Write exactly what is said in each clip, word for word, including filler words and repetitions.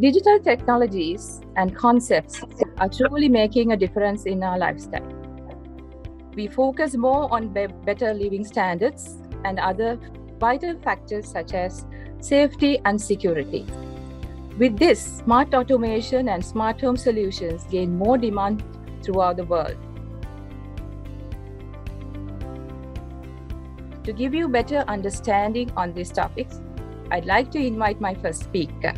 Digital technologies and concepts are truly making a difference in our lifestyle. We focus more on be- better living standards and other vital factors such as safety and security. With this, smart automation and smart home solutions gain more demand throughout the world. To give you better understanding on these topics, I'd like to invite my first speaker.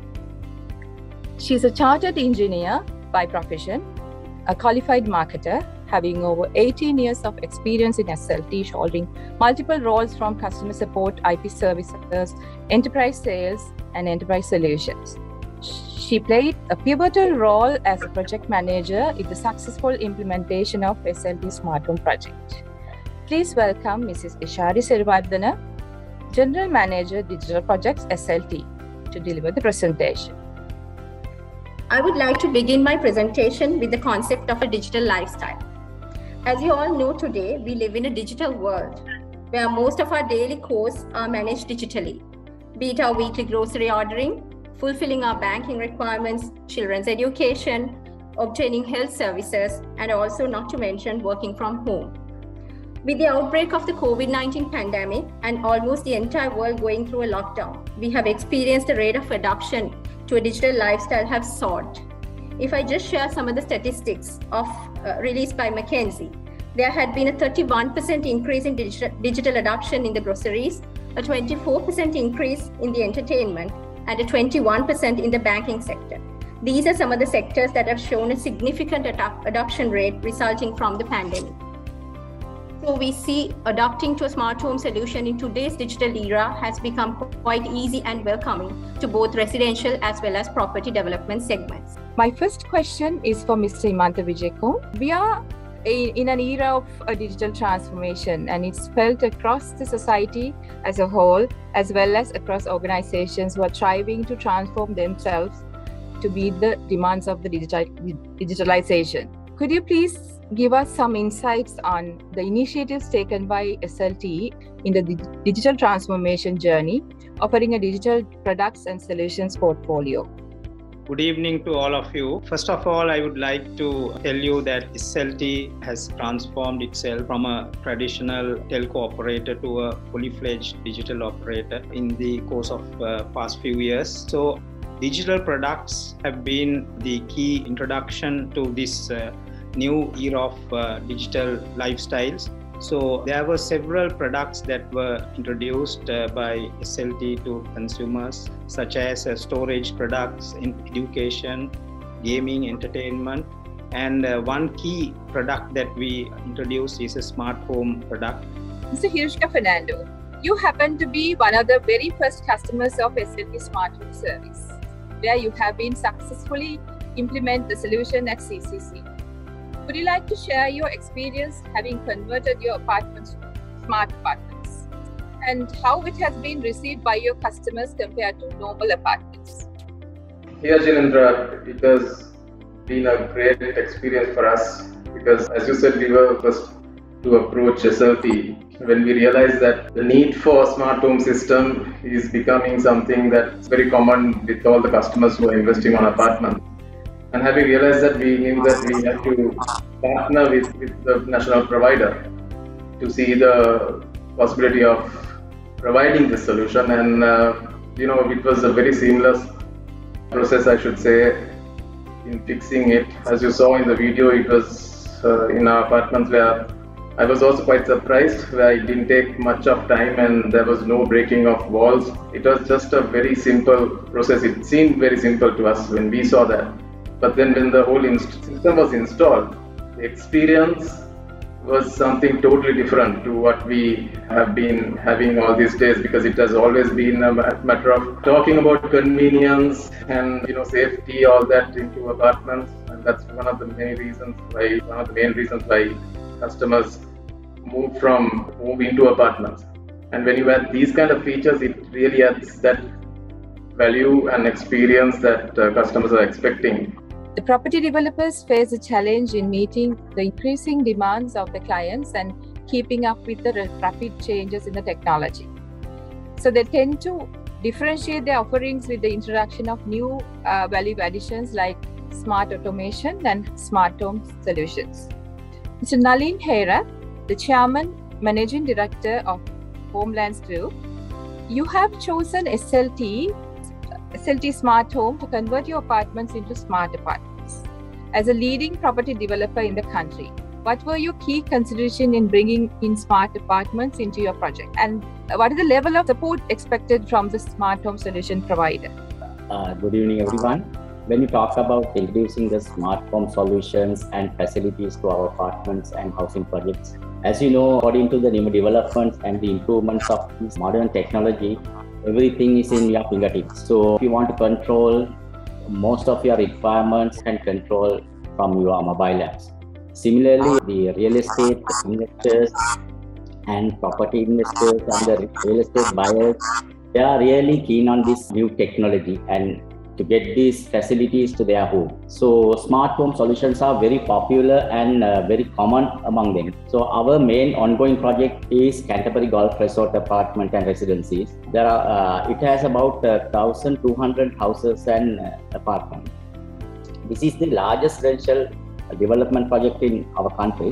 She's a chartered engineer by profession, a qualified marketer, having over eighteen years of experience in S L T, holding multiple roles from customer support, I P services, enterprise sales, and enterprise solutions. She played a pivotal role as a project manager in the successful implementation of S L T Smart Home project. Please welcome Missus Ishari Serivardana, General Manager, Digital Projects, S L T, to deliver the presentation. I would like to begin my presentation with the concept of a digital lifestyle. As you all know today, we live in a digital world where most of our daily chores are managed digitally, be it our weekly grocery ordering, fulfilling our banking requirements, children's education, obtaining health services, and also not to mention working from home. With the outbreak of the COVID nineteen pandemic and almost the entire world going through a lockdown, we have experienced the rate of adoption to a digital lifestyle have soared. If I just share some of the statistics of uh, released by McKinsey, there had been a thirty-one percent increase in digital, digital adoption in the groceries, a twenty-four percent increase in the entertainment, and a twenty-one percent in the banking sector. These are some of the sectors that have shown a significant ad- adoption rate resulting from the pandemic. So we see adopting to a smart home solution in today's digital era has become quite easy and welcoming to both residential as well as property development segments. My first question is for Mister Himantha Wijeyakoon. We are a, in an era of a digital transformation, and it's felt across the society as a whole, as well as across organizations who are striving to transform themselves to meet the demands of the digital, digitalization. Could you please give us some insights on the initiatives taken by S L T in the di- digital transformation journey, offering a digital products and solutions portfolio? Good evening to all of you. First of all, I would like to tell you that S L T has transformed itself from a traditional telco operator to a fully fledged digital operator in the course of uh, past few years. So digital products have been the key introduction to this uh, new era of uh, digital lifestyles. So there were several products that were introduced uh, by S L T to consumers, such as uh, storage products in education, gaming, entertainment, and uh, one key product that we introduced is a smart home product. Mister Hirshka Fernando, you happen to be one of the very first customers of S L T Smart Home Service, where you have been successfully implement the solution at C C C. Would you like to share your experience having converted your apartments to smart apartments and how it has been received by your customers compared to normal apartments? Here, Janindra, it has been a great experience for us because, as you said, we were first to approach S L T when we realized that the need for a smart home system is becoming something that's very common with all the customers who are investing on apartments. And having realized that, we knew that we had to partner with, with the national provider to see the possibility of providing this solution. And, uh, you know, it was a very seamless process, I should say, in fixing it. As you saw in the video, it was uh, in our apartments where I was also quite surprised, where it didn't take much of time and there was no breaking of walls. It was just a very simple process. It seemed very simple to us when we saw that. But then when the whole inst- system was installed, the experience was something totally different to what we have been having all these days, because it has always been a matter of talking about convenience and, you know, safety, all that into apartments. And that's one of the main reasons why, one of the main reasons why customers move from home into apartments. And when you add these kind of features, it really adds that value and experience that uh, customers are expecting. The property developers face a challenge in meeting the increasing demands of the clients and keeping up with the rapid changes in the technology. So they tend to differentiate their offerings with the introduction of new uh, value additions like smart automation and smart home solutions. Mister Nalin Hera, the Chairman, Managing Director of Homelands Group, you have chosen S L T, S L T Smart Home to convert your apartments into smart apartments. As a leading property developer in the country, what were your key considerations in bringing in smart apartments into your project? And what is the level of support expected from the smart home solution provider? Uh, good evening, everyone. When you talk about introducing the smart home solutions and facilities to our apartments and housing projects, as you know, according to the new developments and the improvements of this modern technology, everything is in your fingertips. So if you want to control most of your requirements, and control from your mobile apps. Similarly, the real estate investors and property investors and the real estate buyers, they are really keen on this new technology and to get these facilities to their home. So smart home solutions are very popular and uh, very common among them. So our main ongoing project is Canterbury Golf Resort Apartment and Residencies. There are, uh, it has about uh, one thousand two hundred houses and uh, apartments. This is the largest residential development project in our country.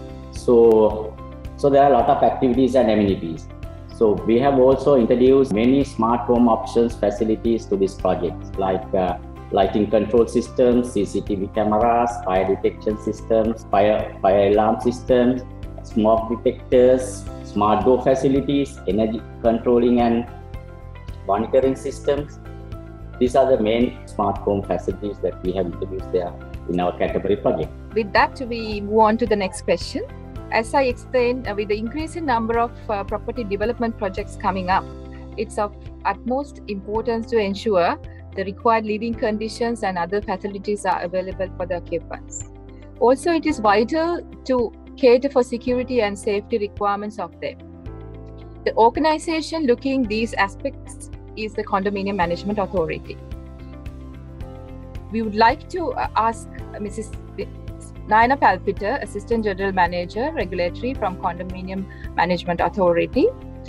So, so there are a lot of activities and amenities. So we have also introduced many smart home options facilities to this project, like uh, lighting control systems, C C T V cameras, fire detection systems, fire, fire alarm systems, smoke detectors, smart door facilities, energy controlling and monitoring systems. These are the main smart home facilities that we have introduced there in our Canterbury project. With that, we move on to the next question. As I explained, uh, with the increasing number of uh, property development projects coming up, it's of utmost importance to ensure the required living conditions and other facilities are available for the occupants. Also, it is vital to cater for security and safety requirements of them. The organization looking these aspects is the Condominium Management Authority. We would like to uh, ask Missus Naina Palpiter, Assistant General Manager, Regulatory from Condominium Management Authority,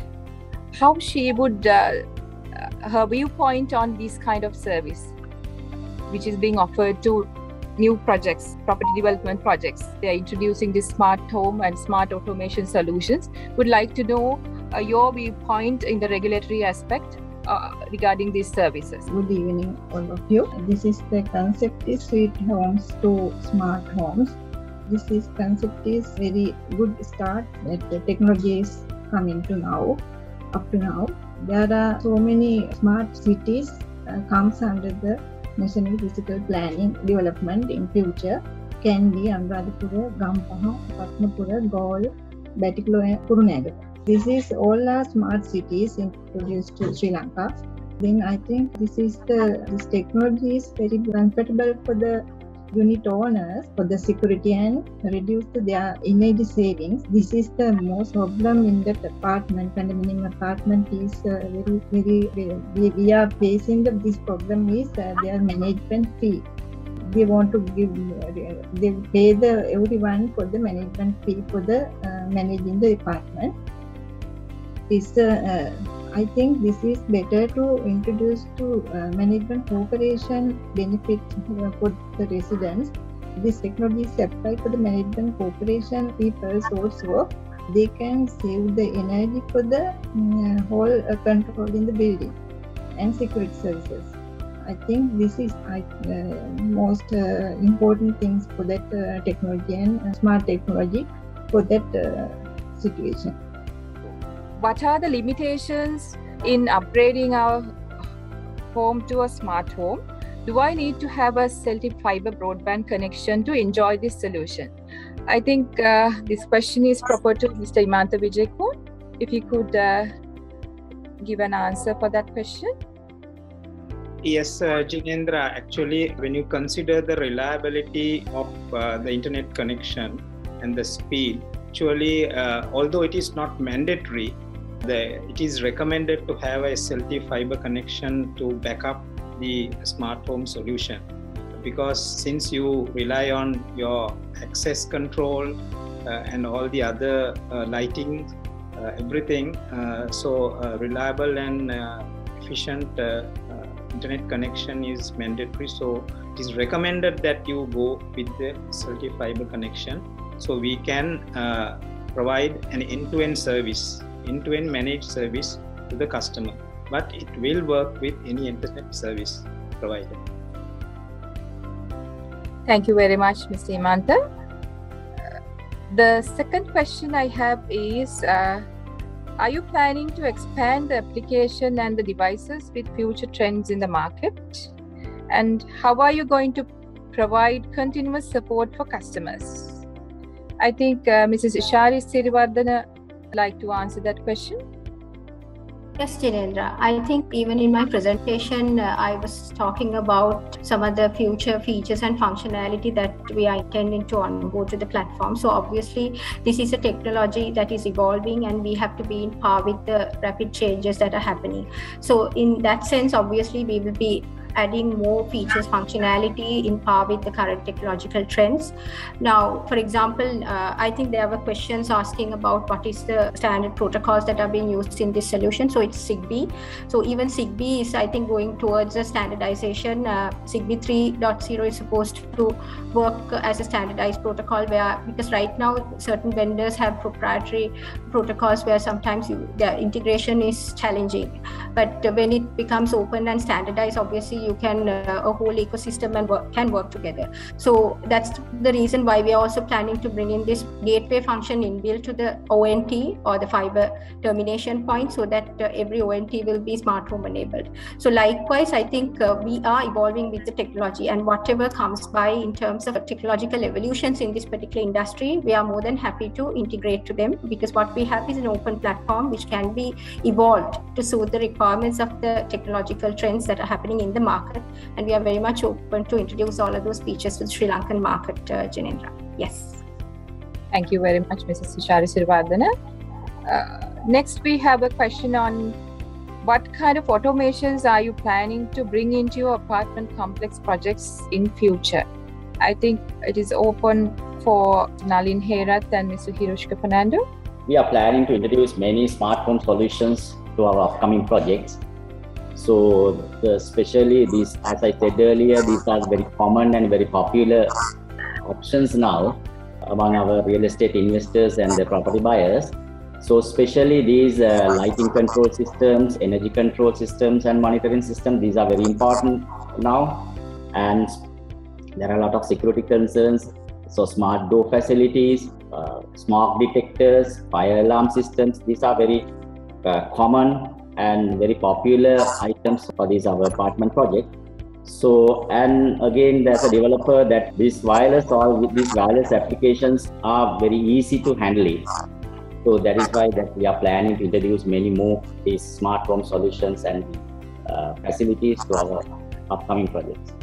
how she would, uh, her viewpoint on this kind of service, which is being offered to new projects, property development projects. They are introducing this smart home and smart automation solutions. Would like to know uh, your viewpoint in the regulatory aspect uh, regarding these services. Good evening, all of you. This is the concept is sweet homes to smart homes. This is concept is very good start that the technology is coming to now. Up to now, there are so many smart cities uh, comes under the National Physical Planning Development in future. Can be Anuradhapura, Gampaha, Ratnapura, Galle, Batticaloa and Kurunegala. This is all our smart cities introduced to Sri Lanka. Then I think this is the this technology is very comfortable for the unit owners for the security and reduce their energy savings. This is the most problem in that apartment, condominium apartment is uh, very, very, very, we, we are facing the, this problem is uh, their management fee. They want to give, uh, they pay the everyone for the management fee for the uh, managing the apartment. This, uh, uh, I think this is better to introduce to uh, management cooperation benefit uh, for the residents. This technology is applied for the management cooperation people also. They can save the energy for the uh, whole uh, control in the building and security services. I think this is uh, most uh, important things for that uh, technology and uh, smart technology for that uh, situation. What are the limitations in upgrading our home to a smart home? Do I need to have a Celtic fiber broadband connection to enjoy this solution? I think uh, this question is proper to Mister Imantha Wijayakul. If he could uh, give an answer for that question. Yes, uh, Jinendra, actually, when you consider the reliability of uh, the internet connection and the speed, actually, uh, although it is not mandatory, The, it is recommended to have a S L T fiber connection to back up the smart home solution, because since you rely on your access control uh, and all the other uh, lighting, uh, everything, uh, so uh, reliable and uh, efficient uh, uh, internet connection is mandatory. So it is recommended that you go with the S L T fiber connection. So we can uh, provide an end-to-end service, end-to-end managed service to the customer. But it will work with any internet service provider. Thank you very much, Mister Hemantha. The second question I have is, uh, are you planning to expand the application and the devices with future trends in the market? And how are you going to provide continuous support for customers? I think uh, Missus Ishari Sirivardhana would like to answer that question. Yes, Jinendra. I think even in my presentation, uh, I was talking about some of the future features and functionality that we are intending to onboard to the platform. So obviously, this is a technology that is evolving and we have to be in par with the rapid changes that are happening. So in that sense, obviously, we will be adding more features, functionality in par with the current technological trends. Now, for example, uh, I think there were questions asking about what is the standard protocols that are being used in this solution. So it's ZigBee. So even ZigBee is, I think, going towards a standardization. Uh, ZigBee three point oh is supposed to work as a standardized protocol where, because right now certain vendors have proprietary protocols where sometimes you, their integration is challenging. But uh, when it becomes open and standardized, obviously you can uh, a whole ecosystem and work, can work together. So that's the reason why we are also planning to bring in this gateway function inbuilt to the O N T or the fiber termination point, so that uh, every O N T will be smart home enabled. So likewise, I think uh, we are evolving with the technology, and whatever comes by in terms of technological evolutions in this particular industry, we are more than happy to integrate to them, because what we have is an open platform which can be evolved to suit the requirements of the technological trends that are happening in the market, and we are very much open to introduce all of those features to the Sri Lankan market, uh, Jinendra. Yes. Thank you very much, Missus Ishari Sirivardhana. Uh, next, we have a question on what kind of automations are you planning to bring into your apartment complex projects in future? I think it is open for Nalin Herath and Mister Hiroshika Fernando. We are planning to introduce many smart home solutions to our upcoming projects. So the, especially these, as I said earlier, these are very common and very popular options now among our real estate investors and the property buyers. So especially these uh, lighting control systems, energy control systems and monitoring systems, these are very important now. And there are a lot of security concerns. So smart door facilities, uh, smoke detectors, fire alarm systems, these are very uh, common and very popular items for these our apartment project. So, and again, there's a developer that these wireless, all with these wireless applications are very easy to handle it. So that is why that we are planning to introduce many more these smart home solutions and uh, facilities to our upcoming projects.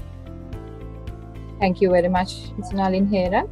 Thank you very much, Mister Nalin Herath.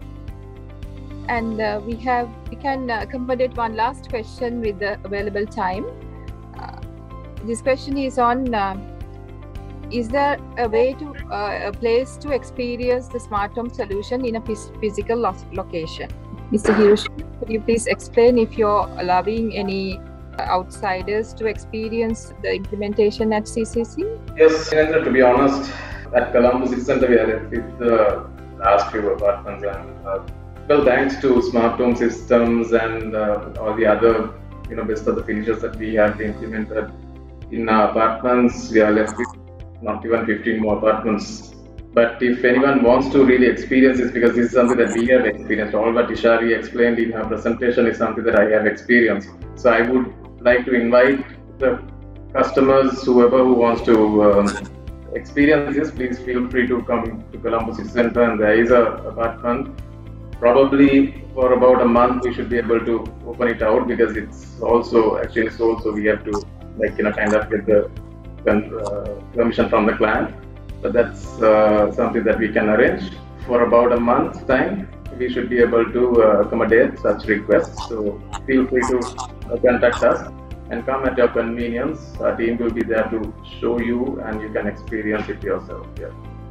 And uh, we have we can uh, accommodate one last question with the available time. Uh, this question is on: uh, is there a way to uh, a place to experience the smart home solution in a physical lo location? Mister Hiroshi, could you please explain if you're allowing any outsiders to experience the implementation at C C C? Yes, to be honest, at Colombo City Center we are with the last few apartments, and uh, well, thanks to smart home systems and uh, all the other, you know, best of the features that we have implemented in our apartments, we are left with not even fifteen more apartments. But if anyone wants to really experience this, because this is something that we have experienced, all what Ishari explained in her presentation is something that I have experienced. So I would like to invite the customers, whoever who wants to um, experience this, please feel free to come to Colombo City Center, and there is a apartment. Probably for about a month we should be able to open it out, because it's also actually sold, so we have to, like, you know, kind of get the uh, permission from the client. But that's uh, something that we can arrange. For about a month's time, we should be able to uh, accommodate such requests. So feel free to uh, contact us and come at your convenience. Our team will be there to show you, and you can experience it yourself. Yeah.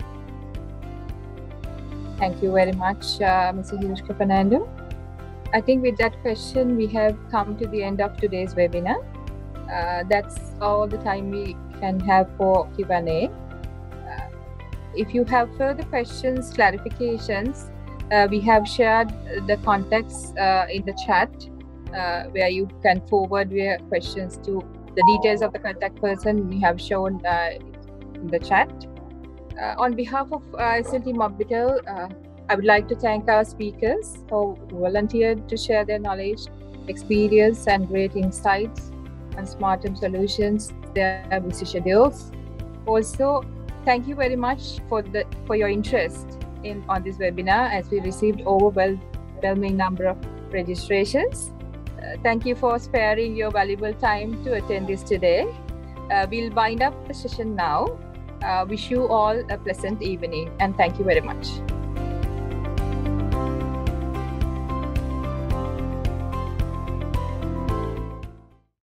Thank you very much, uh, Mister Hiroshika Fernando. I think with that question, we have come to the end of today's webinar. Uh, that's all the time we can have for Q and A. Uh, if you have further questions, clarifications, uh, we have shared the contacts uh, in the chat uh, where you can forward your questions to the details of the contact person we have shown uh, in the chat. Uh, on behalf of uh, S L T Mobitel, uh, I would like to thank our speakers who volunteered to share their knowledge, experience, and great insights on smart home solutions, their busy schedules. Also, thank you very much for the for your interest in on this webinar, as we received overwhelming number of registrations. Uh, thank you for sparing your valuable time to attend this today. Uh, we'll wind up the session now. Uh, wish you all a pleasant evening, and thank you very much.